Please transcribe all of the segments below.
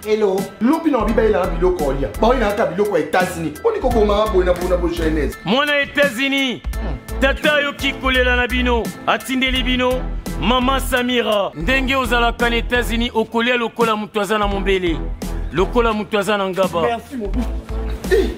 Hello. Lopi na biba ila biloko olia. Ba ina ka biloko États-Unis. Oni ko boma bona jeunesse. Mwana États-Unis. Tata yo kikolela na bino. Atindeli bino. Mama Samira. Ndenge ozalaka na États-Unis okolia lokola mutu aza na mombele. Lokola mutu aza na ngaba. Merci mon fils.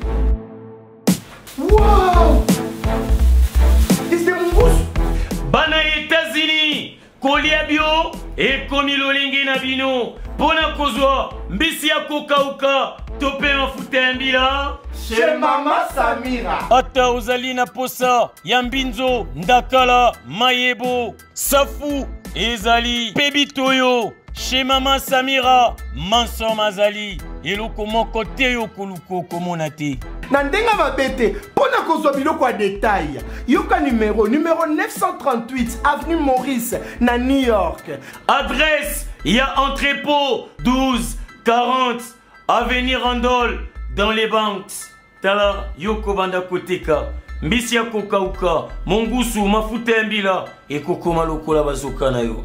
Wow! C'est mon goût. Bana États-Unis. Kolia bio ekomi lolenge na bino. Pona kozwa mbisi ya kokauka tope mafuta ya mbila Chez Mama Samira. ata ozali na posa ya mbinzo ndakala mayebo safu ezali pebitoyo chez Mama Samira manso mazali eloko moko te yo koluko komona te Na ndenga mabete, pona kozwa biloko ya détail. Yoka numéro 938 avenue Maurice na New York. adresse ya entrepôt 1240 avenue Randol dans les banques tala yoko banda koteka mbisi ya kokauka mongusu mafuta ya mbila ekokoma lokola bazoka na yo.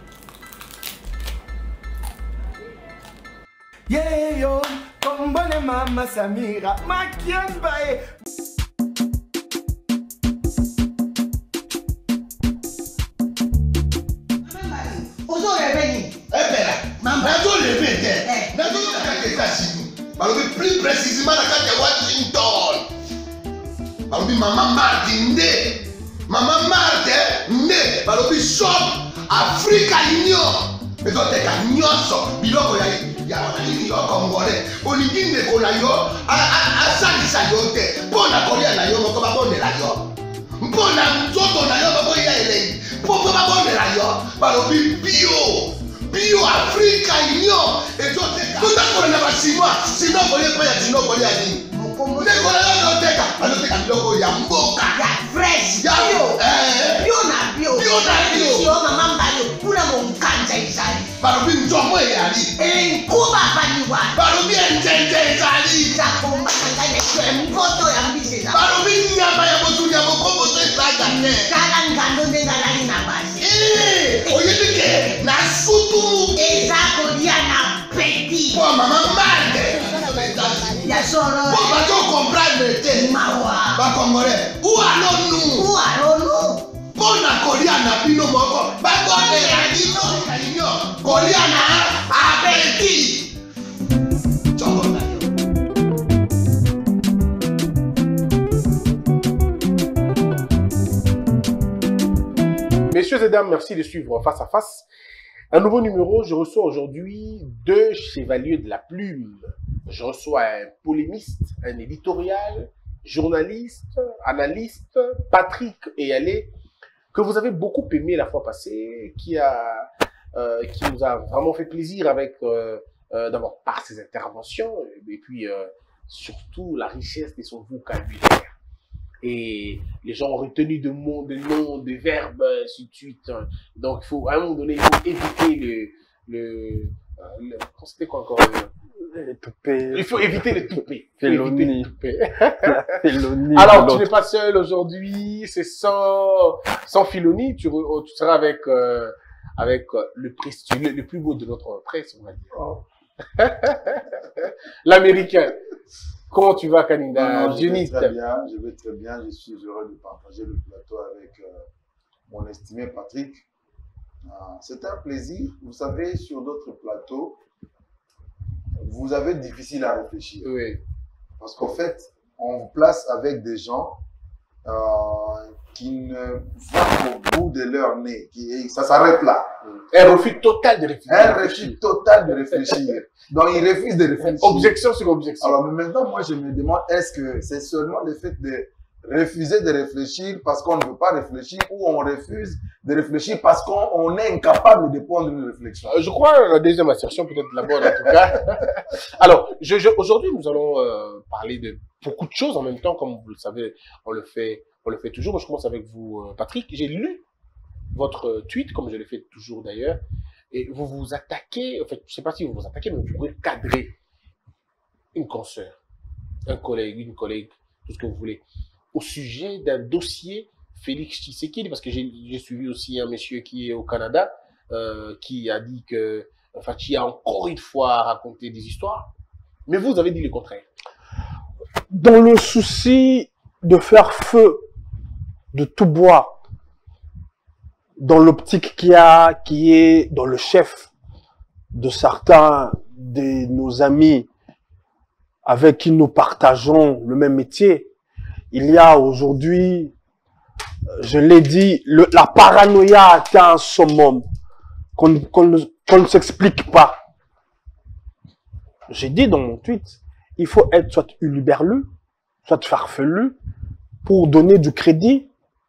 Yeah yo, kombone Mama Samira, makiambae. Plus précisément dans la Washington. Maman Martin Maman Martin Balobi shop Africa Union. Mais quand tu as nyonso biloko ya congolais olingi ndeko na yo asalisa yo te mpona kolia na yo moko babondela yo mpona nzoto na yo bakoya elei mpo babondela yo balobi bio Africa Union ezoteka totakola na basinois sino kolia mpe ya sino kolia nini ndeko na yo azoteka biloko ya mboka ya fresh bio na bio mama mbayo kuna monkanja izali balobi nzongo eyali enkuba baliwa balobi enjenje ezali zakombakanga mpoto ya mbisi za balobi nyama ya motu ya mokomboso ezaga te kala ngando ndengalali na basi oyebi ke na sutu eza kolia na peti po mama mande ya solo po bazokomprendre te mawa bakongolais ualonu mpona kolia na bino moko bakondela bino kolia na apeti nzongo na yo. Messieurs et dames, merci de suivre Face à Face. Un nouveau numéro, je reçois aujourd'hui deux chevaliers de la plume. Je reçois un polémiste, un éditorial, journaliste, analyste, Patrick Eyalé, que vous avez beaucoup aimé la fois passée, qui nous a vraiment fait plaisir avec, d'abord par ses interventions, et puis surtout la richesse de son vocabulaire. Et les gens ont retenu de mots, de noms, de verbes, ainsi de suite. Donc, à un moment donné, il faut éviter c'était quoi encore le toupet. Il faut éviter le toupet. Félonie. Alors, tu n'es pas seul aujourd'hui, c'est sans Félonie, tu seras avec le plus beau de notre presse, on va dire. Oh. L'américain. Comment tu vas, Kaninda? Je vais très bien. Je suis heureux de partager le plateau avec mon estimé Patrick. C'est un plaisir. Vous savez, sur d'autres plateaux, vous avez difficile à réfléchir. Oui. Parce qu'en fait, on vous place avec des gens qui ne vont qu'au bout de leur nez. Ça s'arrête là. Un refus total de réfléchir. Un refus total de réfléchir. Donc, ils refusent de réfléchir. Objection sur objection. Alors, maintenant, moi, je me demande, est-ce que c'est seulement le fait de refuser de réfléchir parce qu'on ne veut pas réfléchir ou on refuse de réfléchir parce qu'on est incapable de prendre une réflexion? Je crois la deuxième assertion peut être la bonne en tout cas. Alors, aujourd'hui, nous allons parler de beaucoup de choses en même temps, comme vous le savez, on le fait toujours. Je commence avec vous, Patrick. J'ai lu votre tweet, comme je le fais toujours d'ailleurs, et vous vous attaquez, en fait, je ne sais pas si vous vous attaquez, mais vous pouvez cadrer une consoeur, un collègue, une collègue, tout ce que vous voulez, au sujet d'un dossier Félix Tshisekedi, parce que j'ai suivi aussi un monsieur qui est au Canada, qui a dit que Fachi a encore une fois raconté des histoires. Mais vous avez dit le contraire. Dans le souci de faire feu de tout bois, dans l'optique qui est dans le chef de certains de nos amis avec qui nous partageons le même métier, il y a aujourd'hui, je l'ai dit, la paranoïa atteint un summum qu'on ne s'explique pas. J'ai dit dans mon tweet, il faut être soit uluberlu, soit farfelu, pour donner du crédit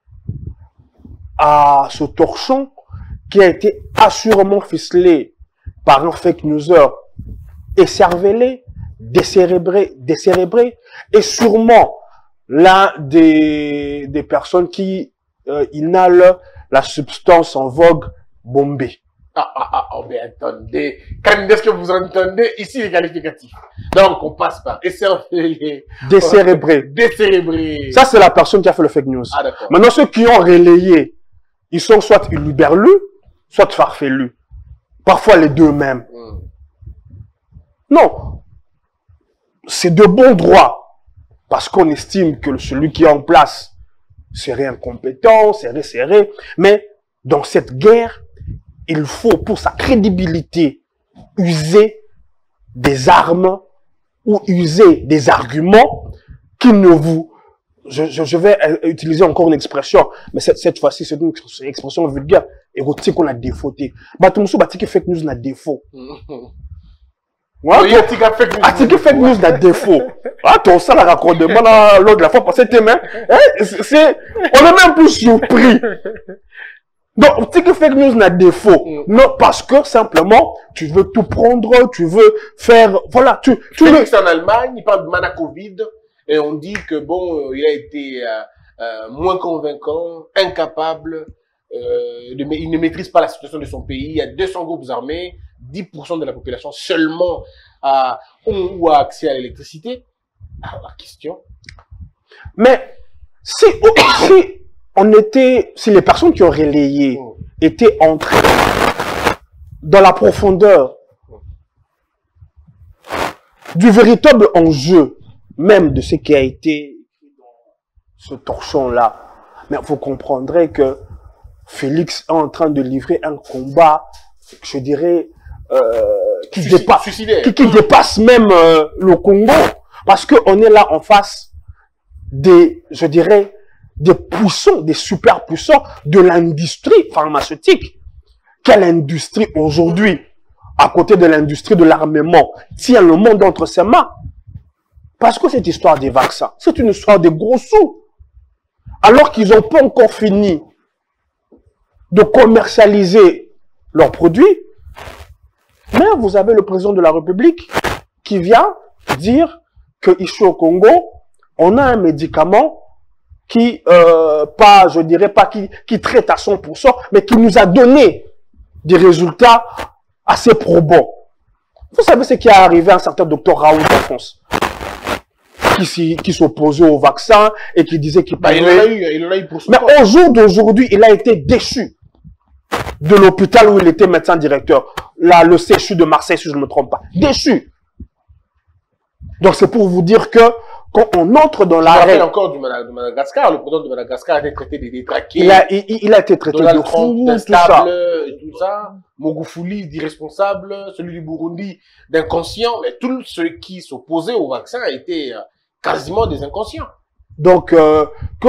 à ce torchon qui a été assurément ficelé par un fake newser écervelé, décérébré, et sûrement l'un des personnes qui inhalent la substance en vogue bombée. Mais attendez. Est-ce que vous entendez ici les qualificatifs? Donc, on passe par écervelé, décérébré. Ça, c'est la personne qui a fait le fake news. Ah, d'accord. Maintenant, ceux qui ont relayé, ils sont soit uluberlus, soit farfelus. Parfois les deux mêmes. Non. C'est de bon droit. Parce qu'on estime que celui qui est en place serait incompétent, serait serré. Mais dans cette guerre, il faut, pour sa crédibilité, user des armes ou user des arguments qui ne vous... Je vais utiliser encore une expression, mais cette fois-ci, c'est une expression vulgaire, érotique, qu'on a défauté. Batumsu, batiki fake news n'a défaut. Oui, Atiki fake news n'a défaut. Attends, ça, la raccordement, lors de la fois passée, on est même plus surpris. Donc, Tiki Fake News n'a défaut. Non, parce que simplement, tu veux tout prendre, tu veux faire, voilà, tu Félix en Allemagne, il parle de mana Covid, et on dit que bon, il a été moins convaincant, incapable, il ne maîtrise pas la situation de son pays. Il y a 200 groupes armés, 10% de la population seulement a accès à l'électricité. Alors, la question. Mais, si les personnes qui ont relayé étaient entrées dans la profondeur du véritable enjeu même de ce qui a été ce torchon-là, mais vous comprendrez que Félix est en train de livrer un combat, je dirais, qui dépasse même le Congo, parce qu'on est là en face des, je dirais, des puissants, des super puissants de l'industrie pharmaceutique. Quelle industrie aujourd'hui, à côté de l'industrie de l'armement, tient le monde entre ses mains? Parce que cette histoire des vaccins, c'est une histoire de gros sous. Alors qu'ils n'ont pas encore fini de commercialiser leurs produits, mais vous avez le président de la République qui vient dire qu'ici au Congo, on a un médicament qui, je dirais pas qui traite à 100%, mais qui nous a donné des résultats assez probants. Vous savez ce qui est arrivé à un certain docteur Raoult en France, qui s'opposait au vaccin et qui disait qu'il il en a eu pour son Mais corps. au jour d'aujourd'hui, il a été déchu de l'hôpital où il était médecin directeur. Là, le CHU de Marseille, si je ne me trompe pas. Déchu. Donc c'est pour vous dire que quand on entre dans Je me rappelle l'arrêt, encore de Madagascar, le président de Madagascar a été traité des détraqués. il a été traité Donald de Trump fou, tout ça. d'instable, et tout ça. Mogoufouli d'irresponsable, celui du Burundi d'inconscient. Mais tous ceux qui s'opposaient au vaccin étaient quasiment des inconscients. Donc, que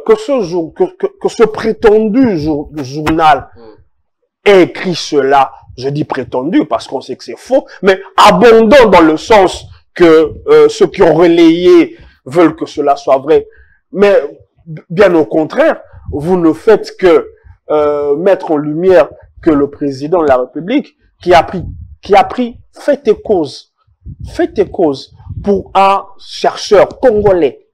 ce prétendu journal ait écrit cela, je dis prétendu parce qu'on sait que c'est faux, mais abondant dans le sens que ceux qui ont relayé veulent que cela soit vrai. Mais bien au contraire, vous ne faites que mettre en lumière que le président de la République qui a pris fait et cause pour un chercheur congolais,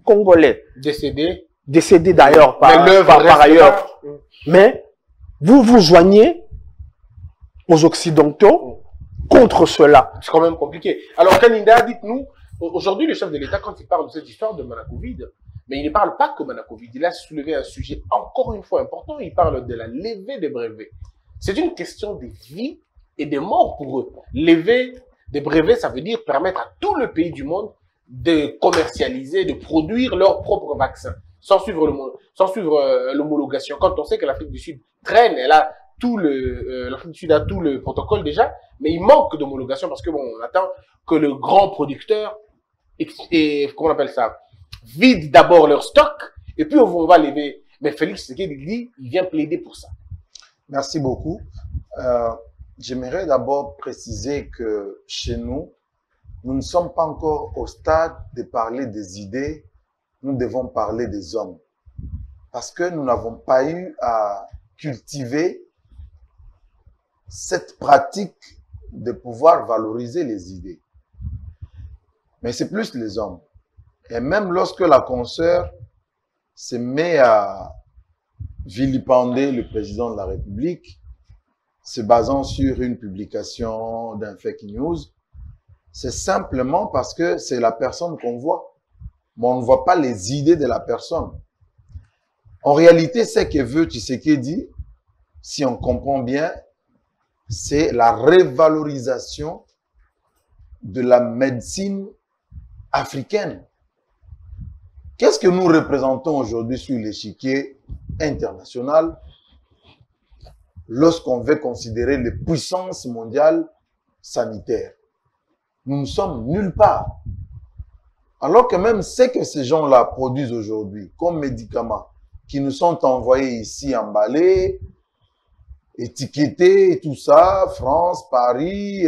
décédé d'ailleurs par ailleurs. Mais vous vous joignez aux Occidentaux contre cela. C'est quand même compliqué. Alors, Kaninda, dites-nous, aujourd'hui, le chef de l'État, quand il parle de cette histoire de Manacovid, mais il ne parle pas que Manacovid, il a soulevé un sujet encore une fois important, il parle de la levée des brevets. C'est une question de vie et des morts pour eux. Lever des brevets, ça veut dire permettre à tout le pays du monde de commercialiser, de produire leurs propres vaccins, sans suivre l'homologation. Quand on sait que l'Afrique du Sud traîne, l'Afrique du Sud a tout le protocole déjà, mais il manque d'homologation parce que bon, on attend que le grand producteur comment on appelle ça, vide d'abord leur stock et puis on va lever. Mais Félix Tshisekedi dit, il vient plaider pour ça. Merci beaucoup. J'aimerais d'abord préciser que chez nous, nous ne sommes pas encore au stade de parler des idées, nous devons parler des hommes. Parce que nous n'avons pas eu à cultiver cette pratique de pouvoir valoriser les idées. Mais c'est plus les hommes. Et même lorsque la consoeur se met à vilipender le président de la République, se basant sur une publication d'un fake news, c'est simplement parce que c'est la personne qu'on voit. Mais on ne voit pas les idées de la personne. En réalité, ce que veut Tshisekedi, si on comprend bien, c'est la révalorisation de la médecine africaine. Qu'est-ce que nous représentons aujourd'hui sur l'échiquier international lorsqu'on veut considérer les puissances mondiales sanitaires? Nous ne sommes nulle part. Alors que même ce que ces gens-là produisent aujourd'hui comme médicaments qui nous sont envoyés ici emballés, étiquetés, tout ça, France, Paris,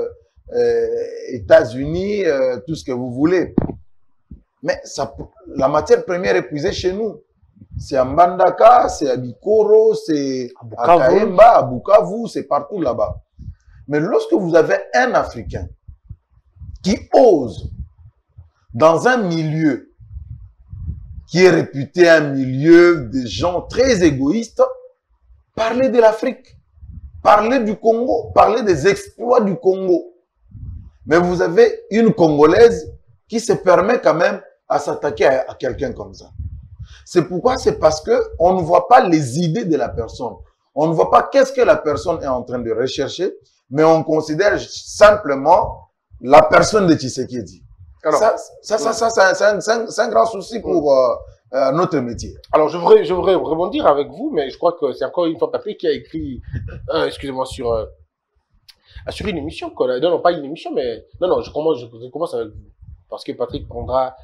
États-Unis, tout ce que vous voulez. Mais ça, la matière première est puisée chez nous. C'est à Mbandaka, c'est à Bikoro, c'est à Kaemba, à Bukavu, c'est partout là-bas. Mais lorsque vous avez un Africain qui ose, dans un milieu qui est réputé un milieu de gens très égoïstes, parler de l'Afrique, parler du Congo, parler des exploits du Congo. Mais vous avez une Congolaise qui se permet quand même à s'attaquer à quelqu'un comme ça. C'est pourquoi, c'est parce que on ne voit pas les idées de la personne. On ne voit pas qu'est-ce que la personne est en train de rechercher, mais on considère simplement la personne de Tshisekedi. Alors, c'est un grand souci pour notre métier. Alors, je voudrais rebondir avec vous, mais je crois que c'est encore une fois Patrick qui a écrit, excusez-moi, sur une émission. Non, pas une émission, mais non, je commence avec vous. Parce que Patrick prendra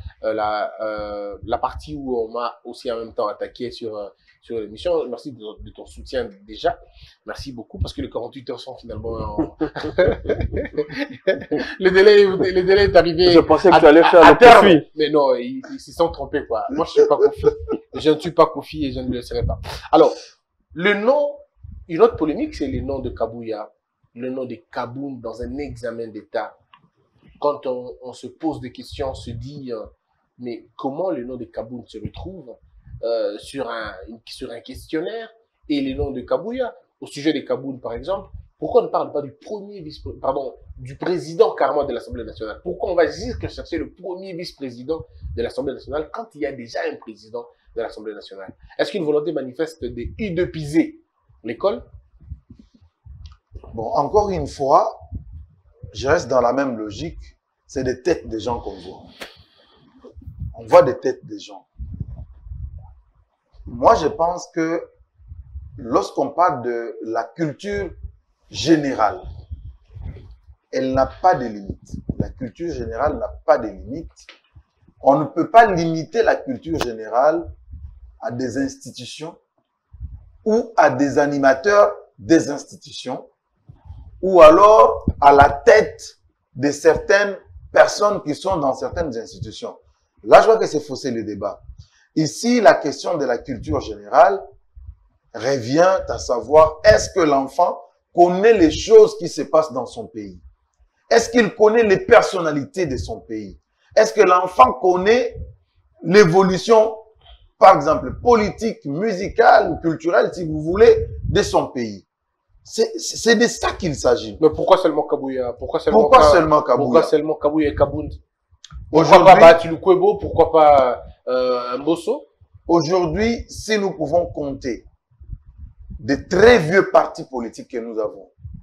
la partie où on m'a aussi en même temps attaqué sur l'émission. Merci de ton soutien déjà. Merci beaucoup parce que les 48 heures sont finalement... le délai est arrivé. Je pensais que tu allais faire le Kofi. Mais non, ils se sont trompés, quoi. Moi, je ne suis pas Kofi. Je ne suis pas Kofi et je ne le serai pas. Alors, le nom, une autre polémique, c'est le nom de Kabouya, le nom de Kaboun dans un examen d'État. Quand on se pose des questions, on se dit, mais comment le nom de Kaboun se retrouve sur un questionnaire et le nom de Kabouya? Au sujet de Kaboun, par exemple, pourquoi on ne parle pas du président carrément de l'Assemblée nationale? Pourquoi on va dire que chercher le premier vice-président de l'Assemblée nationale quand il y a déjà un président de l'Assemblée nationale? Est-ce qu'une volonté manifeste de utopiser l'école? Bon, encore une fois, je reste dans la même logique, c'est des têtes des gens qu'on voit. On voit des têtes des gens. Moi, je pense que lorsqu'on parle de la culture générale, elle n'a pas de limite. La culture générale n'a pas de limite. On ne peut pas limiter la culture générale à des institutions ou à des animateurs des institutions, ou alors à la tête de certaines personnes qui sont dans certaines institutions. Là, je vois que c'est faussé le débat. Ici, la question de la culture générale revient à savoir, est-ce que l'enfant connaît les choses qui se passent dans son pays? Est-ce qu'il connaît les personnalités de son pays? Est-ce que l'enfant connaît l'évolution, par exemple, politique, musicale ou culturelle, si vous voulez, de son pays? C'est de ça qu'il s'agit. Mais pourquoi seulement Kabouya? Pourquoi seulement Kabouya? Pourquoi seulement Kabouya et Kabound? Pourquoi pas Batiloukwebo? Pourquoi pas Mbosso? Aujourd'hui, si nous pouvons compter des très vieux partis politiques que nous avons,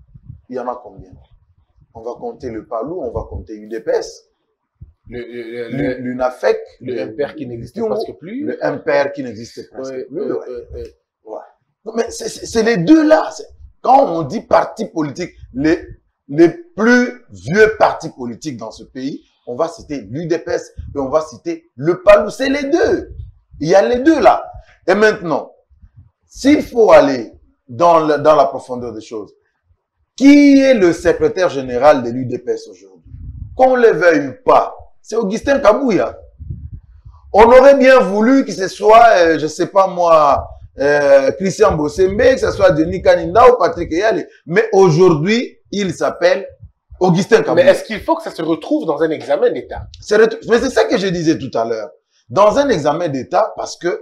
il y en a combien? On va compter le PALU, on va compter UDPS, l'UNAFEC, le MPR qui n'existe presque plus. Le MPR qui n'existe presque plus. Ouais. Non, mais c'est les deux là. Quand on dit parti politique, les plus vieux partis politiques dans ce pays, on va citer l'UDPS et on va citer le PALU. C'est les deux. Il y a les deux là. Et maintenant, s'il faut aller dans la profondeur des choses, qui est le secrétaire général de l'UDPS aujourd'hui? Qu'on le veuille ou pas, c'est Augustin Kabouya. On aurait bien voulu que ce soit, je ne sais pas moi, Christian Bossembe, que ce soit Denis Kaninda ou Patrick Eyale. Mais aujourd'hui, il s'appelle Augustin Kabouya. Mais est-ce qu'il faut que ça se retrouve dans un examen d'État? Mais c'est ça que je disais tout à l'heure. Dans un examen d'État, parce que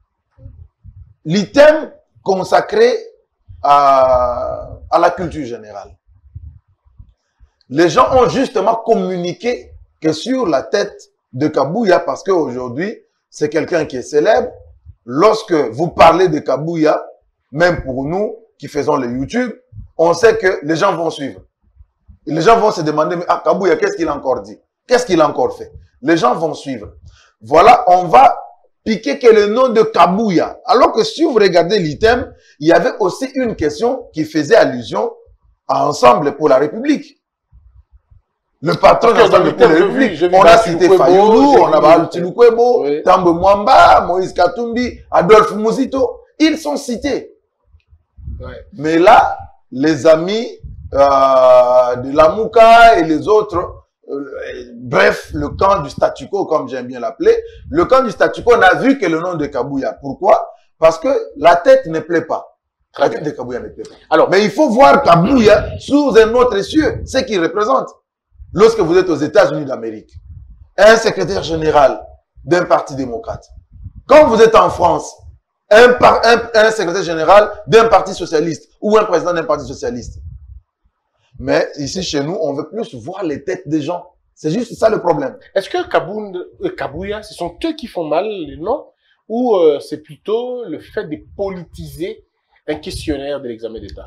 l'item consacré à la culture générale, les gens ont justement communiqué que sur la tête de Kabouya, parce qu'aujourd'hui, c'est quelqu'un qui est célèbre. Lorsque vous parlez de Kabouya, même pour nous qui faisons le YouTube, on sait que les gens vont suivre. Et les gens vont se demander, mais ah, Kabouya, qu'est-ce qu'il a encore dit? Qu'est-ce qu'il a encore fait? Les gens vont suivre. Voilà, on va piquer que le nom de Kabouya. Alors que si vous regardez l'item, il y avait aussi une question qui faisait allusion à Ensemble pour la République. Le patron d'Ensemble pour la République. On a cité Fayoulou, on a Baal Tiloukwebo, Tambo Mwamba, Moïse Katumbi, Adolphe Mouzito. Ils sont cités. Ouais. Mais là, les amis de Lamouka et les autres, bref, le camp du statu quo, comme j'aime bien l'appeler, le camp du statu quo n'a vu que le nom de Kabouya. Pourquoi? Parce que la tête ne plaît pas. La tête de Kabouya ne plaît pas. Alors, mais il faut voir Kabouya sous un autre cieux, ce qu'il représente. Lorsque vous êtes aux États-Unis d'Amérique, un secrétaire général d'un parti démocrate. Quand vous êtes en France, un secrétaire général d'un parti socialiste ou un président d'un parti socialiste. Mais ici, chez nous, on veut plus voir les têtes des gens. C'est juste ça le problème. Est-ce que Kabouya, ce sont eux qui font mal les noms ou c'est plutôt le fait de politiser un questionnaire de l'examen d'État?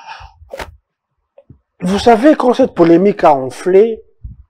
Vous savez, quand cette polémique a enflé,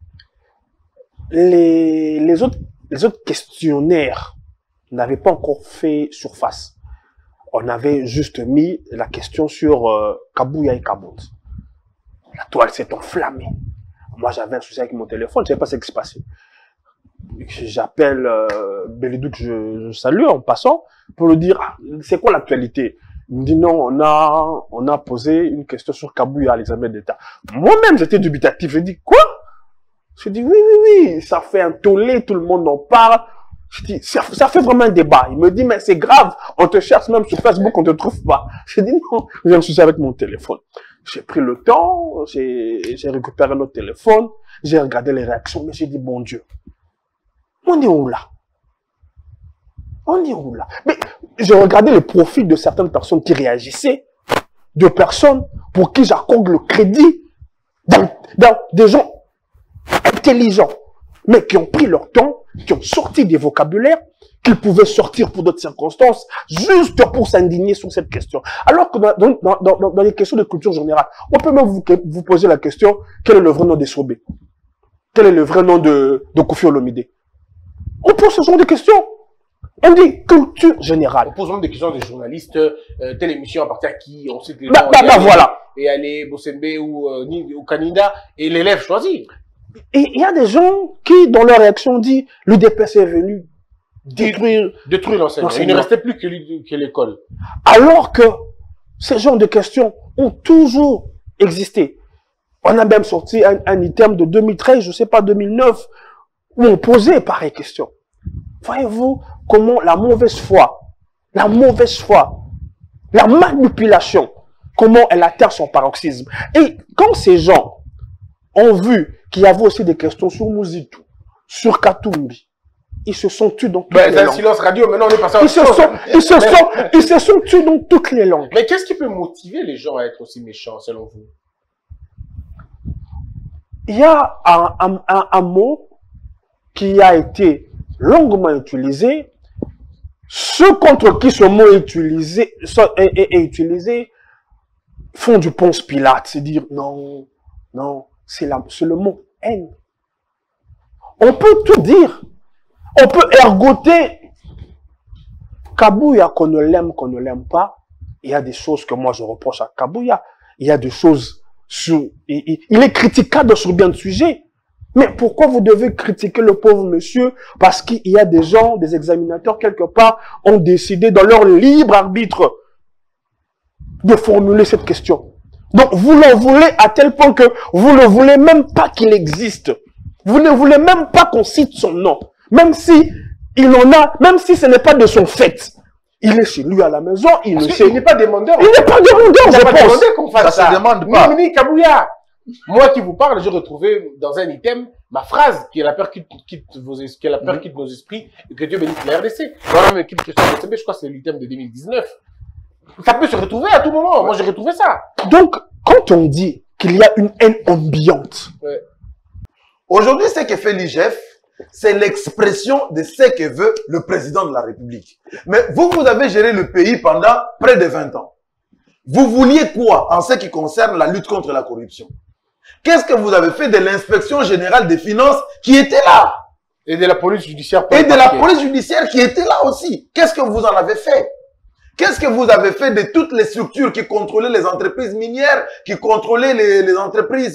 les autres questionnaires n'avaient pas encore fait surface. On avait juste mis la question sur Kabouya et Kabond. La toile s'est enflammée. Moi, j'avais un souci avec mon téléphone, je ne savais pas ce qui se passait. J'appelle Belidou, que je salue en passant, pour lui dire, ah, c'est quoi l'actualité? Il me dit non, on a posé une question sur Kabouya à l'examen d'État. Moi-même, j'étais dubitatif. Je dis, quoi? Je dis, oui, ça fait un tollé, tout le monde en parle. Je dis, ça fait vraiment un débat. Il me dit, mais c'est grave, on te cherche même sur Facebook, on te trouve pas. Je dis, non, j'ai un souci avec mon téléphone. J'ai pris le temps, j'ai récupéré notre téléphone, j'ai regardé les réactions, mais j'ai dit, bon Dieu, on est où là? On est où là? Mais j'ai regardé les profils de certaines personnes qui réagissaient, de personnes pour qui j'accorde le crédit dans des gens intelligents, mais qui ont pris leur temps, qui ont sorti des vocabulaires qu'ils pouvaient sortir pour d'autres circonstances, juste pour s'indigner sur cette question. Alors que dans les questions de culture générale, on peut même vous poser la question, quel est le vrai nom de Sobé? Quel est le vrai nom de Koffi Olomide? On pose ce genre de questions. On dit culture générale. On pose même des questions des journalistes, telle émission appartient à qui, on sait que voilà. Et aller Bossembe ou Kaninda, et l'élève choisit. Et il y a des gens qui, dans leur réaction, disent l'UDPS est venu détruire l'enseignement. Il ne restait plus que l'école. Alors que ces genres de questions ont toujours existé. On a même sorti un item de 2013, je ne sais pas, 2009, où on posait pareille question. Voyez-vous comment la mauvaise foi, la manipulation, comment elle atteint son paroxysme. Et quand ces gens ont vu qu'il y avait aussi des questions sur Mouzito, sur Katumbi, ils se sont tués dans toutes les langues. C'est un silence radio, maintenant on est passé à ils se sont tués dans toutes les langues. Mais qu'est-ce qui peut motiver les gens à être aussi méchants, selon vous? Il y a un mot qui a été longuement utilisé. Ceux contre qui ce mot est utilisé font du Ponce Pilate, c'est dire non, non, c'est le mot haine. On peut tout dire. On peut ergoter. Kabouya, qu'on ne l'aime pas, il y a des choses que moi je reproche à Kabouya. Il y a des choses sur... Il est critiquable sur bien de sujets. Mais pourquoi vous devez critiquer le pauvre monsieur? Parce qu'il y a des gens, des examinateurs quelque part, ont décidé dans leur libre arbitre de formuler cette question. Donc vous l'en voulez à tel point que vous ne voulez même pas qu'il existe. Vous ne voulez même pas qu'on cite son nom. Même si il en a, même si ce n'est pas de son fait. Il est chez lui à la maison, il ne sait. Il n'est pas demandeur. Il n'est pas demandeur, je pense. demandé qu'on fasse ça. Ça se demande pas. Mini Kabouya. Moi qui vous parle, j'ai retrouvé dans un item ma phrase qui est la peur quitte nos esprits et que Dieu bénisse la RDC. Voilà, mais quitte question de CB, je crois que c'est l'item de 2019. Ça peut se retrouver à tout moment. Moi, j'ai retrouvé ça. Donc, quand on dit qu'il y a une haine ambiante, Aujourd'hui, ce que fait l'IGF, c'est l'expression de ce que veut le président de la République. Mais vous avez géré le pays pendant près de 20 ans. Vous vouliez quoi en ce qui concerne la lutte contre la corruption? Qu'est-ce que vous avez fait de l'inspection générale des finances qui était là? Et de la police judiciaire. Et de la police judiciaire qui était là aussi. Qu'est-ce que vous en avez fait? Qu'est-ce que vous avez fait de toutes les structures qui contrôlaient les entreprises minières, qui contrôlaient les entreprises,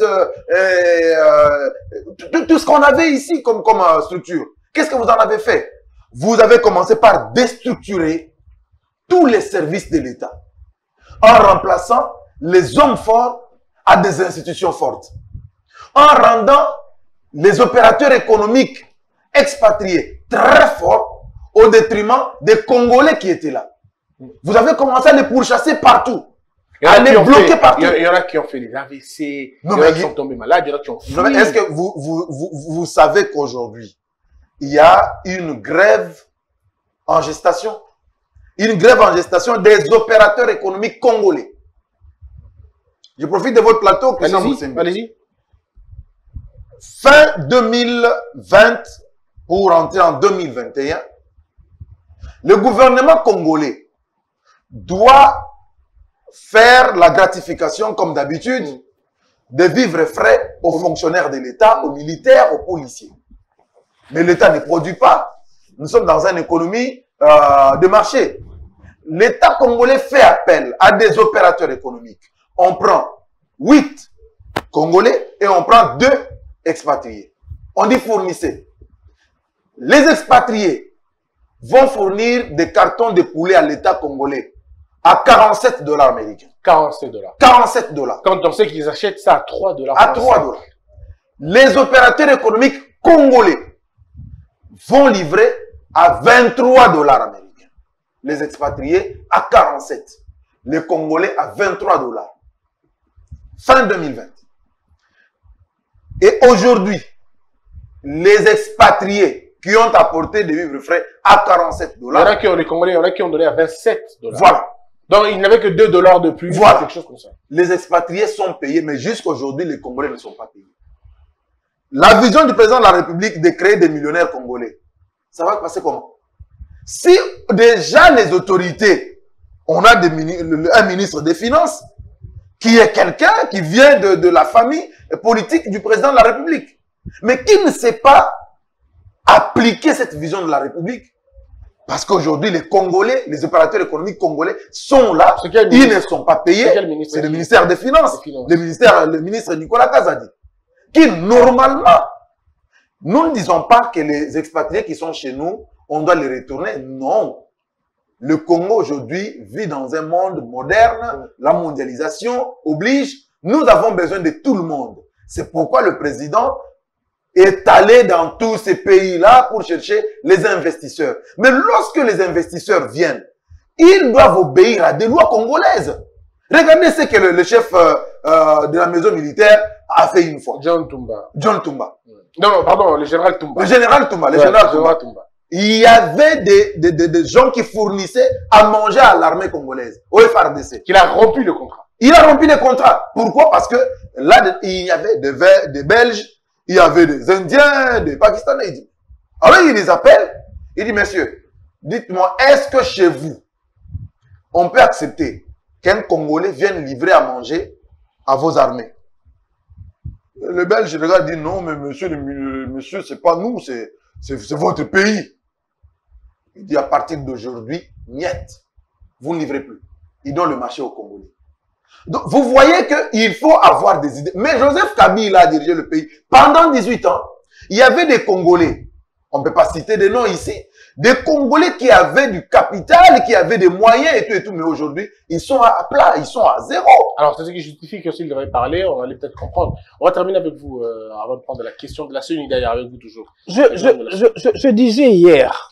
tout ce qu'on avait ici comme structure? Qu'est-ce que vous en avez fait? Vous avez commencé par déstructurer tous les services de l'État en remplaçant les hommes forts à des institutions fortes, en rendant les opérateurs économiques expatriés très forts au détriment des Congolais qui étaient là. Vous avez commencé à les pourchasser partout, à les bloquer partout. Il y en a qui ont fait des AVC, il y en a qui sont tombés malades, il y en a qui ont fui. Est-ce que vous savez qu'aujourd'hui, il y a une grève en gestation? Une grève en gestation des opérateurs économiques congolais. Je profite de votre plateau. Allez-y. Fin 2020 pour entrer en 2021, le gouvernement congolais doit faire la gratification, comme d'habitude, de vivres frais aux fonctionnaires de l'État, aux militaires, aux policiers. Mais l'État ne produit pas. Nous sommes dans une économie de marché. L'État congolais fait appel à des opérateurs économiques. On prend 8 Congolais et on prend 2 expatriés. On dit fournissez. Les expatriés vont fournir des cartons de poulet à l'État congolais à 47 $ américains. 47 $. 47 $. Quand on sait qu'ils achètent ça à 3 $. À 3 $. Les opérateurs économiques congolais vont livrer à 23 $ américains. Les expatriés à 47. Les Congolais à 23 $. Fin 2020. Et aujourd'hui, les expatriés qui ont apporté des vivres frais à 47 $. Il y en a qui ont, les Congolais, il y en a qui ont donné à 27 $. Voilà. Donc, il n'avait que 2 $ de plus. Voilà. Quelque chose comme ça. Les expatriés sont payés, mais jusqu'aujourd'hui, les Congolais ne sont pas payés. La vision du président de la République de créer des millionnaires congolais, ça va passer comment? Si déjà les autorités, on a un ministre des Finances, qui est quelqu'un qui vient de la famille politique du président de la République, mais qui ne sait pas appliquer cette vision de la République. Parce qu'aujourd'hui, les Congolais, les opérateurs économiques congolais sont là, ils ne sont pas payés. C'est le ministère des Finances, le ministre Nicolas Kazadi, qui normalement, nous ne disons pas que les expatriés qui sont chez nous, on doit les retourner. Non. Le Congo aujourd'hui vit dans un monde moderne, la mondialisation oblige, nous avons besoin de tout le monde. C'est pourquoi le président est allé dans tous ces pays-là pour chercher les investisseurs. Mais lorsque les investisseurs viennent, ils doivent obéir à des lois congolaises. Regardez ce que le chef de la maison militaire a fait une fois. John Tumba. John Tumba. Non, pardon, le général Tumba. Le général Tumba. Le général Tumba. Il y avait des gens qui fournissaient à manger à l'armée congolaise, au FRDC. Il a rompu le contrat. Il a rompu le contrat. Pourquoi? Parce que là, il y avait des Belges, il y avait des Indiens, des Pakistanais. Alors il les appelle, il dit, messieurs, dites-moi, est-ce que chez vous, on peut accepter qu'un Congolais vienne livrer à manger à vos armées. Le Belge regarde dit non, mais monsieur, c'est pas nous, c'est votre pays. Il dit à partir d'aujourd'hui, niet, vous ne livrez plus. Il donne le marché aux Congolais. Donc, vous voyez qu'il faut avoir des idées. Mais Joseph Kabila a dirigé le pays. Pendant 18 ans, il y avait des Congolais. On ne peut pas citer des noms ici. Des Congolais qui avaient du capital, qui avaient des moyens et tout. Mais aujourd'hui, ils sont à plat, ils sont à zéro. Alors, c'est ce qui justifie que s'il devait parler, on allait peut-être comprendre. On va terminer avec vous, avant de prendre la question de la CENI d'ailleurs, avec vous toujours. Je disais hier,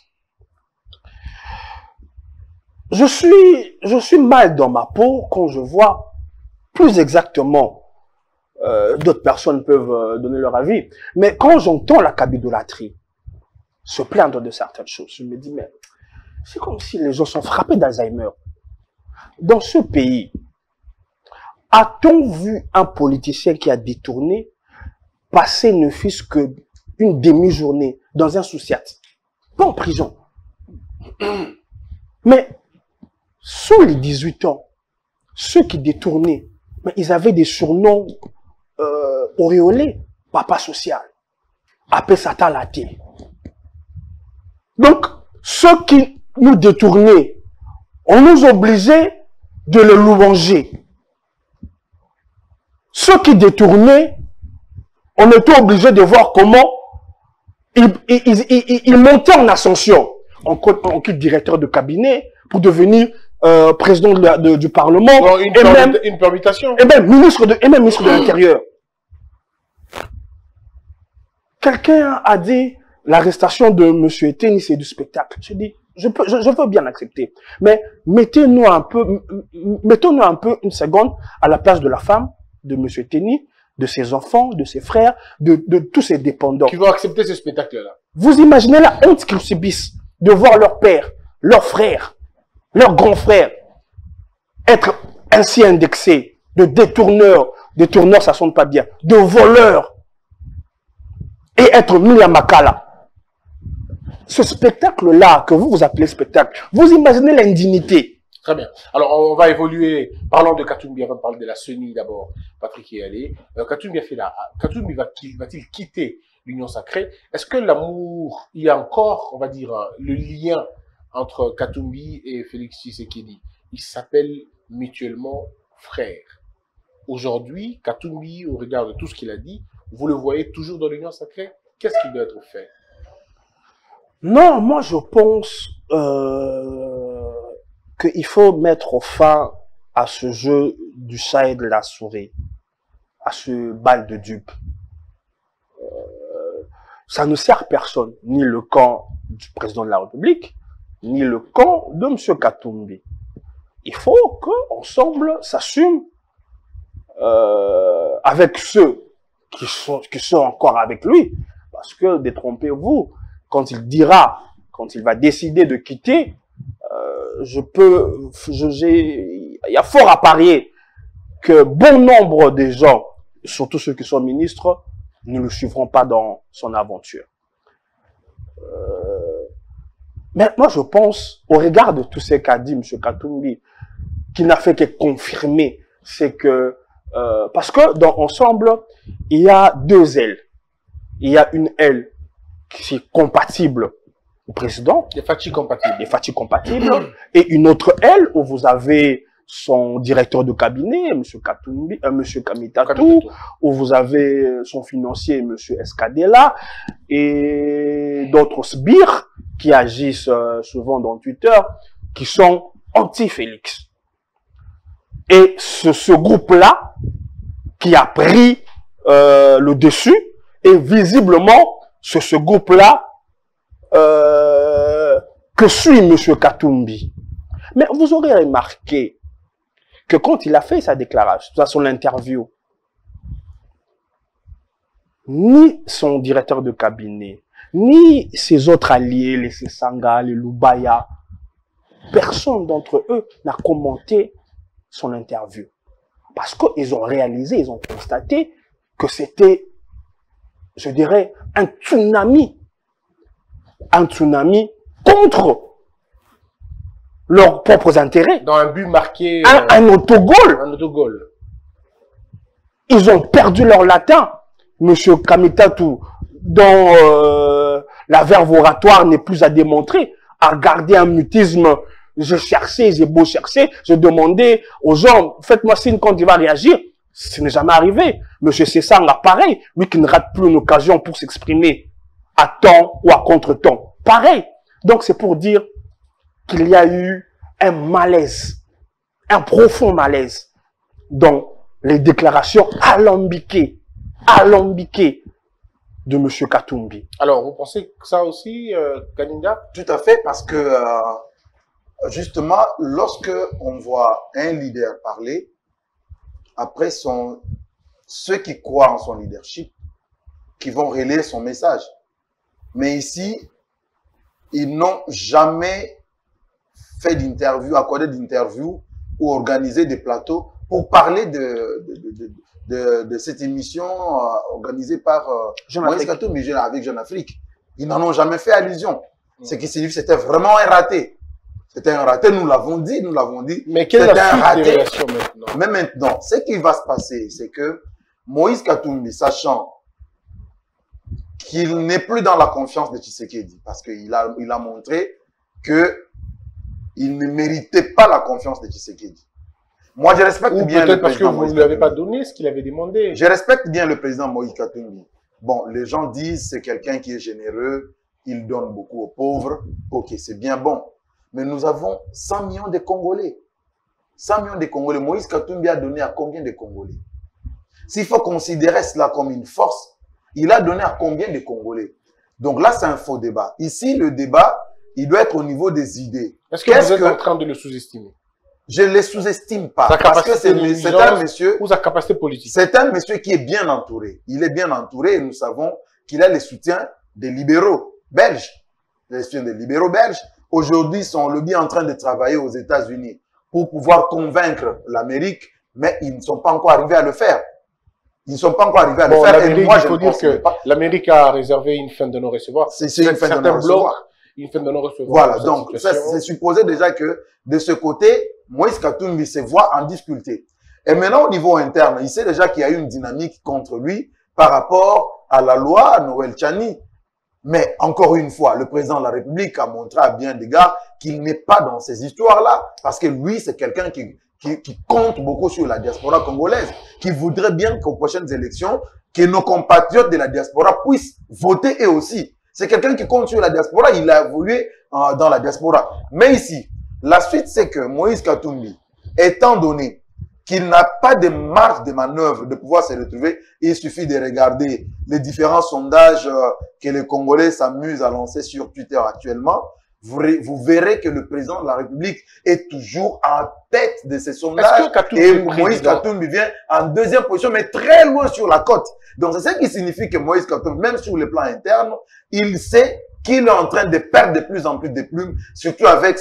je suis mal dans ma peau quand je vois plus exactement, d'autres personnes peuvent donner leur avis, mais quand j'entends la kabidolâtrie se plaindre de certaines choses, je me dis, mais c'est comme si les gens sont frappés d'Alzheimer. Dans ce pays, a-t-on vu un politicien qui a détourné passer ne fût-ce qu'une demi-journée dans un sous-siat, pas en prison? Mais sous les 18 ans, ceux qui détournaient, mais ils avaient des surnoms auréolés, papa social, appelé Satan laté. Donc, ceux qui nous détournaient, on nous obligeait de les louanger. Ceux qui détournaient, on était obligé de voir comment ils montaient en ascension. On quitte directeur de cabinet pour devenir président du Parlement. Bon, une permutation. Et même ministre de l'Intérieur. Quelqu'un a dit l'arrestation de M. Eteni, c'est du spectacle. Je dis, je veux bien accepter. Mais mettons-nous un peu une seconde à la place de la femme, de M. Eteni, de ses enfants, de ses frères, de tous ses dépendants. Qui vont accepter ce spectacle-là. Vous imaginez la honte qu'ils subissent de voir leur père, leur frère, leur grand frère être ainsi indexés de détourneurs. Détourneurs, ça sonne pas bien. De voleurs. Et être mis à Makala. Ce spectacle-là, que vous appelez spectacle, vous imaginez l'indignité. Très bien. Alors, on va évoluer. Parlons de Katumbi avant de parler de la CENI d'abord. Patrick y est allé. Katumbi a fait là. Katumbi va-t-il quitter l'Union sacrée? Est-ce que l'amour, il y a encore, on va dire, le lien entre Katumbi et Félix Tshisekedi? Ils s'appellent mutuellement frères. Aujourd'hui, Katumbi, au regard de tout ce qu'il a dit, vous le voyez toujours dans l'Union sacrée? Qu'est-ce qui doit être fait? Non, moi je pense qu'il faut mettre fin à ce jeu du chat et de la souris, à ce bal de dupes. Ça ne sert personne, ni le camp du président de la République, ni le camp de M. Katumbi. Il faut qu'ensemble s'assume avec ceux qui sont encore avec lui. Parce que, détrompez-vous, quand il va décider de quitter, il y a fort à parier que bon nombre de gens, surtout ceux qui sont ministres, ne le suivront pas dans son aventure. Mais moi, je pense, au regard de tout ce qu'a dit M. Katumbi, qui n'a fait que confirmer, c'est que, parce que dans Ensemble, il y a deux ailes. Il y a une aile qui est compatible au président. Des Fachi compatibles. Des Fachi compatibles. Et une autre aile où vous avez son directeur de cabinet, M. Katumbi, M. Kamitatou, où vous avez son financier, M. Escadela, et d'autres sbires qui agissent souvent dans Twitter, qui sont anti-Félix. Et ce groupe-là, qui a pris le dessus, et visiblement, c'est ce groupe-là que suit M. Katumbi. Mais vous aurez remarqué que quand il a fait sa déclaration, son interview, ni son directeur de cabinet, ni ses autres alliés, les Sesanga, les Lubaya, personne d'entre eux n'a commenté son interview. Parce qu'ils ont réalisé, ils ont constaté que c'était, je dirais, un tsunami contre leurs propres intérêts. Dans un but marqué... Un autogol. Un autogol. Ils ont perdu leur latin. Monsieur Kamitatou, dont la verve oratoire n'est plus à démontrer, a gardé un mutisme. J'ai cherché, j'ai beau chercher, j'ai demandé aux gens, faites-moi signe quand il va réagir. Ce n'est jamais arrivé. Monsieur Cessang a pareil, lui qui ne rate plus une occasion pour s'exprimer à temps ou à contre-temps. Pareil. Donc c'est pour dire qu'il y a eu un malaise, un profond malaise dans les déclarations alambiquées de M. Katumbi. Alors, vous pensez que ça aussi, Kaninga? Tout à fait, parce que justement, lorsque on voit un leader parler, après ceux qui croient en son leadership, qui vont relayer son message. Mais ici, ils n'ont jamais fait d'interview, accordé d'interview ou organisé des plateaux pour parler de cette émission organisée par Moïse Katumbi avec Jeune Afrique. Ils n'en ont jamais fait allusion. Ce qui signifie que c'était vraiment un raté. C'était un raté, nous l'avons dit. Mais quelle est la suite des relations maintenant? Mais maintenant, ce qui va se passer, c'est que Moïse Katumbi, sachant qu'il n'est plus dans la confiance de Tshisekedi, parce qu'il a montré qu'il ne méritait pas la confiance de Tshisekedi. Moi, je respecte bien le président. Peut-être parce que vous ne lui avez pas donné ce qu'il avait demandé. Je respecte bien le président Moïse Katumbi. Bon, les gens disent c'est quelqu'un qui est généreux, il donne beaucoup aux pauvres. Ok, c'est bien bon. Mais nous avons 100 millions de Congolais. 100 millions de Congolais. Moïse Katumbi a donné à combien de Congolais? S'il faut considérer cela comme une force, il a donné à combien de Congolais? Donc là, c'est un faux débat. Ici, le débat, il doit être au niveau des idées. Est-ce que vous êtes en train de le sous-estimer? Je ne les sous-estime pas. Parce que c'est un monsieur... Ou sa capacité politique. C'est un monsieur qui est bien entouré. Il est bien entouré et nous savons qu'il a le soutien des libéraux belges. Le soutien des libéraux belges. Aujourd'hui, son lobby est en train de travailler aux États-Unis pour pouvoir convaincre l'Amérique, mais ils ne sont pas encore arrivés à le faire. Ils ne sont pas encore arrivés à le faire. Et moi, il faut dire que l'Amérique a réservé une fin de non-recevoir. C'est une fin de non-recevoir. Une fin de non-recevoir. Voilà, donc c'est supposé déjà que de ce côté, Moïse Katumbi se voit en difficulté. Et maintenant, au niveau interne, il sait déjà qu'il y a eu une dynamique contre lui par rapport à la loi Noël Tchani. Mais encore une fois, le président de la République a montré à bien des gars qu'il n'est pas dans ces histoires-là. Parce que lui, c'est quelqu'un qui compte beaucoup sur la diaspora congolaise, qui voudrait bien qu'aux prochaines élections, que nos compatriotes de la diaspora puissent voter eux aussi. C'est quelqu'un qui compte sur la diaspora, il a évolué dans la diaspora. Mais ici, la suite, c'est que Moïse Katumbi, étant donné qu'il n'a pas de marge de manœuvre de pouvoir se retrouver, il suffit de regarder les différents sondages que les Congolais s'amusent à lancer sur Twitter actuellement. Vous verrez que le président de la République est toujours en tête de ces sondages. Et Moïse Katumbi vient en deuxième position, mais très loin sur la côte. Donc c'est ce qui signifie que Moïse Katumbi, même sur le plan interne, il sait qu'il est en train de perdre de plus en plus de plumes, surtout avec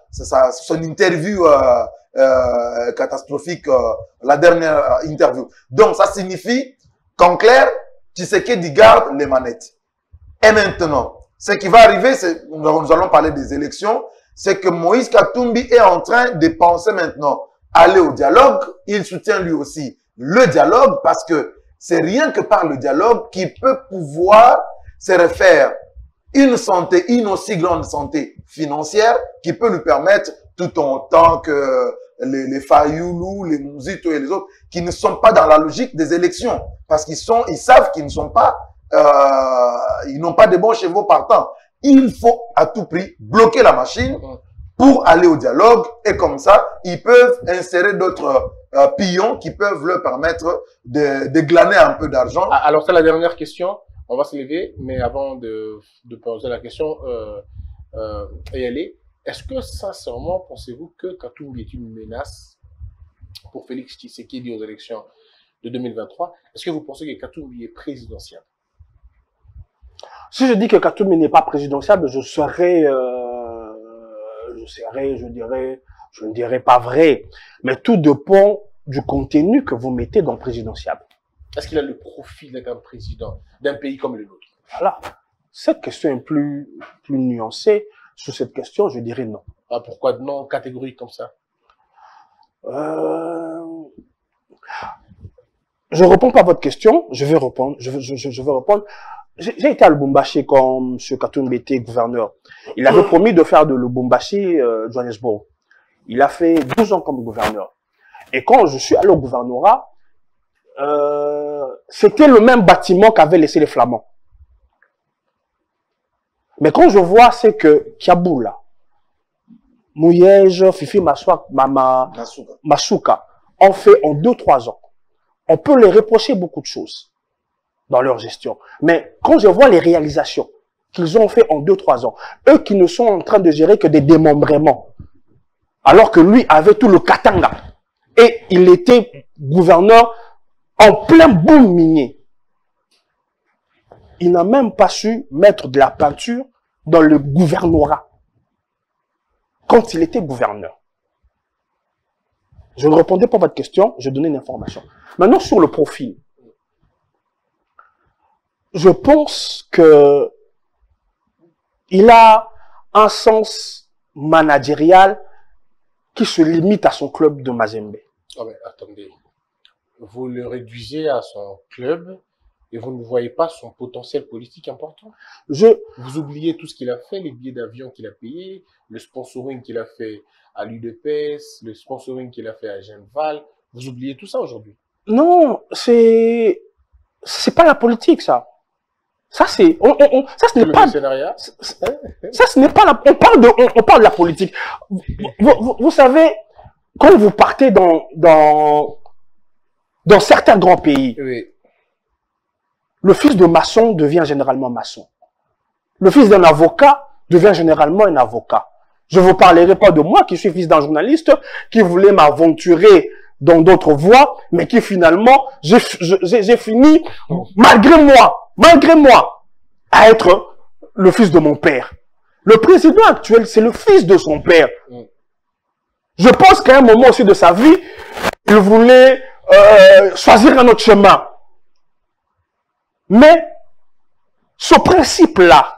son interview catastrophique, la dernière interview. Donc ça signifie qu'en clair, Tshisekedi garde les manettes. Et maintenant, ce qui va arriver, nous allons parler des élections, c'est que Moïse Katumbi est en train de penser maintenant aller au dialogue. Il soutient lui aussi le dialogue parce que c'est rien que par le dialogue qu'il peut pouvoir se refaire une santé, une aussi grande santé financière qui peut lui permettre, tout en tant que les Fayoulou, les Mouzito et les autres, qui ne sont pas dans la logique des élections. Parce qu'ils savent qu'ils ne sont pas, ils n'ont pas de bons chevaux partants. Il faut à tout prix bloquer la machine pour aller au dialogue et comme ça, ils peuvent insérer d'autres pions qui peuvent leur permettre de glaner un peu d'argent. Alors, c'est la dernière question. On va se lever, mais avant de poser la question et y aller, est-ce que sincèrement pensez-vous que Katumbi est une menace pour Félix Tshisekedi aux élections de 2023? Est-ce que vous pensez que Katumbi est présidentiable? Si je dis que Katumbi n'est pas présidentiable, je ne dirais pas vrai. Mais tout dépend du contenu que vous mettez dans présidentiable. Est-ce qu'il a le profil d'être un président d'un pays comme le nôtre? Voilà. Cette question est plus nuancée. Sur cette question, je dirais non. Ah, pourquoi non catégorique comme ça? Je réponds pas à votre question, je vais répondre. Je vais répondre. J'ai été à Lubumbashi comme M. Katumbi était gouverneur. Il avait promis de faire de Lubumbashi Johannesburg. Il a fait 12 ans comme gouverneur. Et quand je suis allé au gouvernorat, c'était le même bâtiment qu'avaient laissé les Flamands. Mais quand je vois, c'est que Kiaboula, Mouyej, Fifi Masuka ont fait en 2-3 ans. On peut les reprocher beaucoup de choses dans leur gestion. Mais quand je vois les réalisations qu'ils ont fait en 2-3 ans, eux qui ne sont en train de gérer que des démembrements, alors que lui avait tout le Katanga, et il était gouverneur en plein boom minier. Il n'a même pas su mettre de la peinture dans le gouvernorat quand il était gouverneur. Je ne répondais pas à votre question, je donnais une information. Maintenant, sur le profil, je pense que il a un sens managérial qui se limite à son club de Mazembe. Oh mais attendez, vous le réduisez à son club et vous ne voyez pas son potentiel politique important. Vous oubliez tout ce qu'il a fait, les billets d'avion qu'il a payés, le sponsoring qu'il a fait à l'UDPS, le sponsoring qu'il a fait à Genval. Vous oubliez tout ça aujourd'hui? Non, c'est pas la politique, ça. Ça, c'est, ça, ce n'est pas, ça, ce n'est pas la, on parle de la politique. Vous savez, quand vous partez dans certains grands pays, oui, le fils de maçon devient généralement maçon. Le fils d'un avocat devient généralement un avocat. Je ne vous parlerai pas de moi qui suis fils d'un journaliste qui voulait m'aventurer dans d'autres voies, mais qui finalement, j'ai fini, malgré moi, à être le fils de mon père. Le président actuel, c'est le fils de son père. Je pense qu'à un moment aussi de sa vie, il voulait choisir un autre chemin. Mais ce principe-là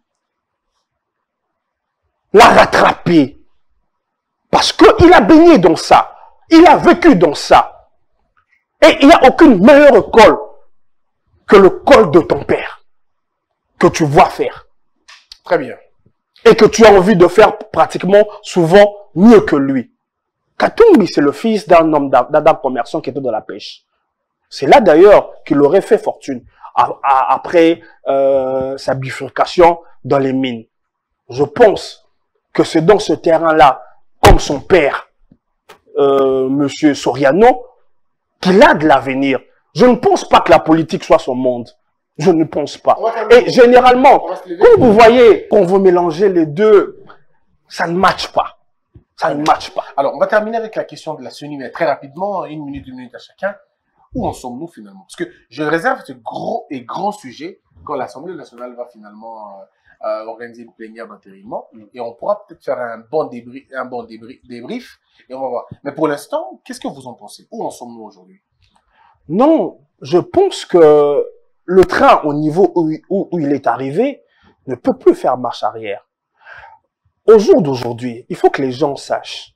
l'a rattrapé. Parce qu'il a baigné dans ça. Il a vécu dans ça. Et il n'y a aucune meilleure école que le col de ton père. Que tu vois faire. Très bien. Et que tu as envie de faire pratiquement souvent mieux que lui. Katumbi, c'est le fils d'un homme, d'un commerçant qui était dans la pêche. C'est là d'ailleurs qu'il aurait fait fortune. Après sa bifurcation dans les mines. Je pense que c'est dans ce terrain-là, comme son père, Monsieur Soriano, qu'il a de l'avenir. Je ne pense pas que la politique soit son monde. Je ne pense pas. Et généralement, quand vous voyez qu'on veut mélanger les deux, ça ne matche pas. Ça ne matche pas. Alors, on va terminer avec la question de la CENI, mais très rapidement, 1 minute, 2 minutes à chacun. Où en sommes-nous finalement? Parce que je réserve ce gros et grand sujet quand l'Assemblée nationale va finalement organiser une plénière d'enterrement et on pourra peut-être faire un bon débrief et on va voir. Mais pour l'instant, qu'est-ce que vous en pensez? Où en sommes-nous aujourd'hui? Non, je pense que le train au niveau où il est arrivé ne peut plus faire marche arrière. Au jour d'aujourd'hui, il faut que les gens sachent.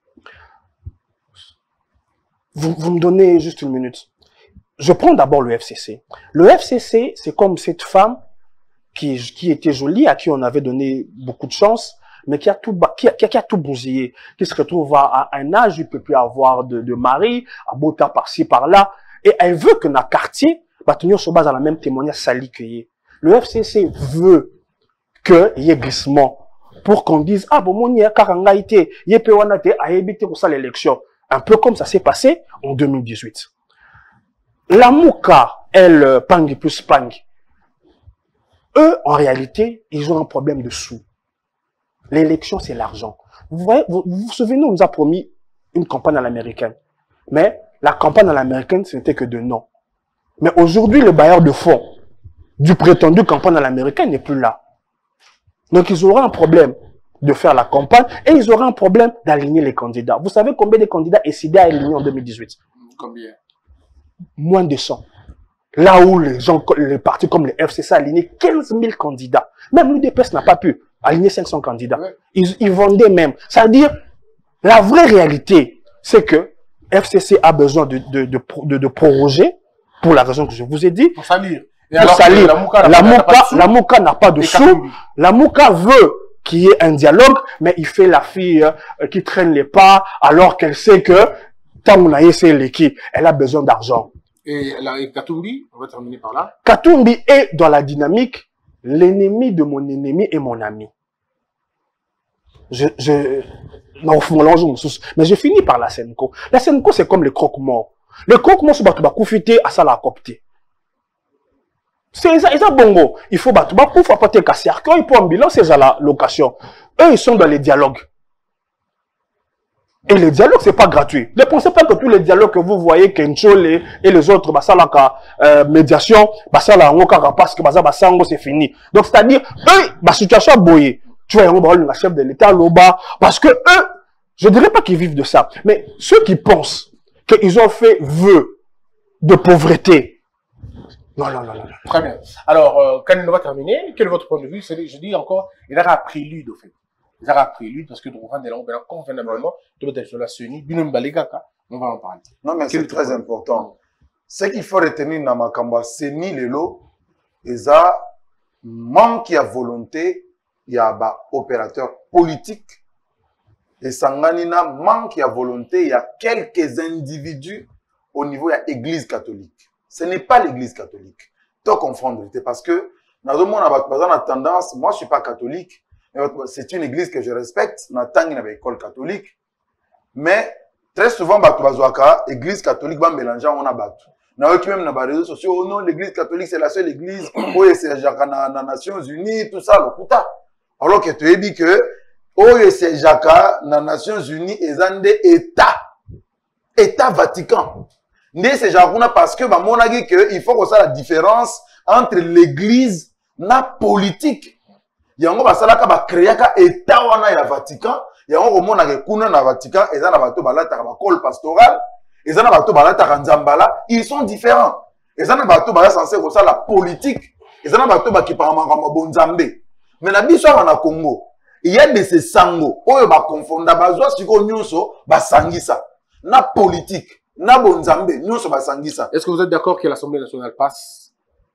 Vous me donnez juste 1 minute. Je prends d'abord le FCC. Le FCC, c'est comme cette femme qui était jolie, à qui on avait donné beaucoup de chance, mais qui a tout bousillé, qui se retrouve à un âge où il ne peut plus avoir de mari, à Bota par-ci, par-là, et elle veut que notre quartier, tenir se base à la même témoignage sali que y. Le FCC veut qu'il y ait glissement pour qu'on dise, ah bon, mon y a karanga été, y a péwanate, a évité pour ça l'élection. Un peu comme ça s'est passé en 2018. La Mouka, elle, Pang plus Pang, eux, en réalité, ils ont un problème de sous. L'élection, c'est l'argent. Vous voyez, vous souvenez, on nous a promis une campagne à l'américaine. Mais la campagne à l'américaine, ce n'était que de non. Mais aujourd'hui, le bailleur de fonds du prétendu campagne à l'américaine n'est plus là. Donc, ils auront un problème de faire la campagne et ils auront un problème d'aligner les candidats. Vous savez combien de candidats SID a aligné en 2018? Combien? Moins de 100. Là où les partis comme le FCC a aligné 15 000 candidats. Même l'UDPS n'a pas pu. aligner 500 candidats. Ouais. Ils vendaient même. C'est-à-dire, la vraie réalité, c'est que FCC a besoin de proroger, pour la raison que je vous ai dit. Pour salir. Et Pour salir. La Mouka n'a pas de sous. La Mouka veut qu'il y ait un dialogue, mais il fait la fille qui traîne les pas, alors qu'elle sait que tant qu'on a essayé l'équipe, elle a besoin d'argent. Et Katumbi, on va terminer par là. Katumbi est dans la dynamique, l'ennemi de mon ennemi est mon ami. Mais je finis par la Senko. La Senko, c'est comme les croque-morts. Les croque-morts, c'est battu bakufité à ça la copter. C'est ça bongo. Il faut battu bakuf apporter qu'à cercueil pour ambulance, c'est la location. Eux, ils sont dans les dialogues. Et les dialogues, c'est pas gratuit. Ne pensez pas que tous les dialogues que vous voyez, Kenchole et les autres, médiation, parce que c'est fini. Donc, c'est-à-dire, eux, la situation boyée. Tu vois, le chef de l'État, l'Oba, parce que eux, je dirais pas qu'ils vivent de ça, mais ceux qui pensent qu'ils ont fait vœu de pauvreté. Non. Très bien. Alors, quand on va terminer, quel est votre point de vue? Je dis encore, il aura prélude, au fait. Il aura prélude, parce que on va convenablement, on va en parler. Non, mais c'est très important. Ce qu'il faut retenir dans ma camba, c'est ni le lot, et ça, manque de volonté, il y a un opérateur politique, et sanganina manque de volonté, il y a quelques individus au niveau de l'église catholique. Ce n'est pas l'église catholique. Tu confondre, parce que dans le monde, on a tendance, moi je ne suis pas catholique, c'est une église que je respecte, on a une école catholique, mais très souvent, l'église catholique va mélanger on a battu. Même dans les réseaux sociaux, oh non, l'église catholique c'est la seule église, où c'est dans les Nations Unies, tout ça, le kuta. Alors que tu as dit que, oh c'est Jacques, dans les Nations Unies, ils ont des État Vatican. C'est Jacques parce que, on a dit qu'il faut qu'on sache la différence entre l'église et la politique. Il y a un créé un État au Vatican. Il y a un Vatican, ils ont col pastoral, ils ont ils sont différents. Ils ont censé la politique, ils ont qui parlent mais na biso na Congo, il y a de ces sango, oyo ba confondre bazwa siko nyonso ba sangisa. Na politique, na bonzambe, nyonso ba sangisa. Est-ce que vous êtes d'accord que l'Assemblée nationale passe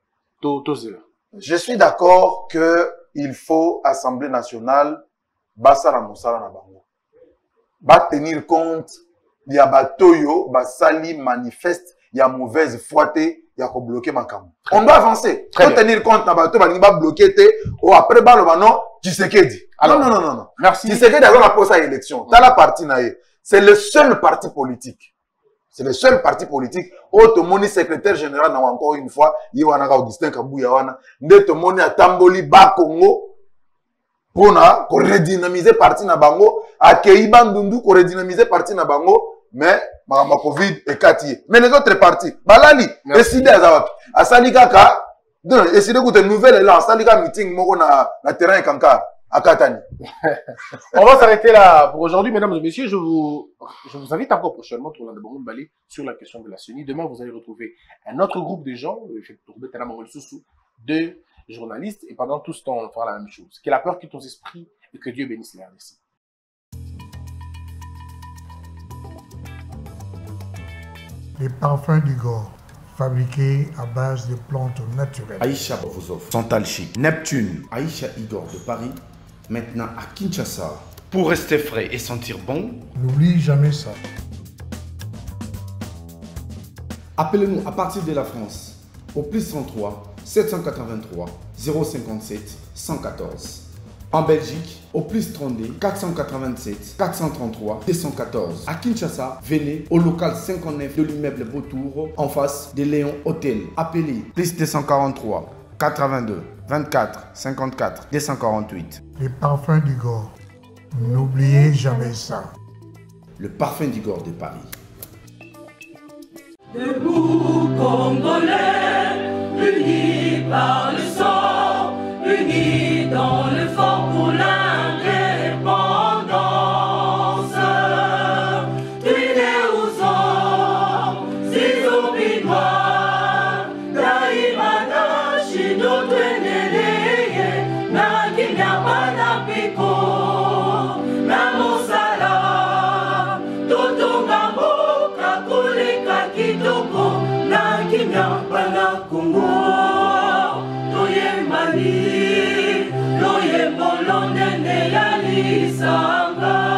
Je suis d'accord que il faut Assemblée nationale basara mosala na bango. Ba tenir compte ya batoyo ba sali manifeste ya mauvaise foi te ya ko bloquer makambo. On doit avancer. Faut tenir compte na bato ba ninga bloquer te ou après ba lo bano Tshisekedi. Non. Merci. Tshisekedi a la poste à élection. Dans la partie naïe, c'est le seul parti politique. C'est le seul parti politique. Automoni secrétaire général na encore une fois, Yowana Augustin Kabuya wana, ndetomoni a Tamboli ba Congo pour na ko redynamiser parti na bango, accueillir Bandundu ko redynamiser parti na bango. Mais ma Covid est quartier. Mais les autres partis, balali, décidez à Zawak. À Salikaka, décidez que une nouvelle là, Salika meeting, moko na terrain Kankar, à Katani. On va s'arrêter là pour aujourd'hui, mesdames et messieurs. Je vous invite encore prochainement pour Bali sur la question de la CENI. Demain, vous allez retrouver un autre groupe de gens, de journalistes, et pendant tout ce temps, on fera la même chose. Que la peur quitte nos esprits et que Dieu bénisse les RDC. Les parfums du Gore, fabriqués à base de plantes naturelles. Aïcha vous offre Santal Chic, Neptune, Aïcha Igor de Paris, maintenant à Kinshasa. Pour rester frais et sentir bon, n'oublie jamais ça. Appelez-nous à partir de la France au plus 33 783 057 114. En Belgique, au plus 32 487 433 214. À Kinshasa, venez au local 59 de l'immeuble Beautour, en face de Léon Hôtel. Appelez plus 243 82 24 54 248. Les parfums du Gore. N'oubliez jamais ça. Le parfum du Gore de Paris. Debout Congolais, unis par le sang, unis dans le fort pour l'indépendance. Tués aux hommes, si obinois, Daïmana, Shido, Tweneleye, Nakinyabana. Kenya bana Congo toyembani loyembo lonene ya lisanga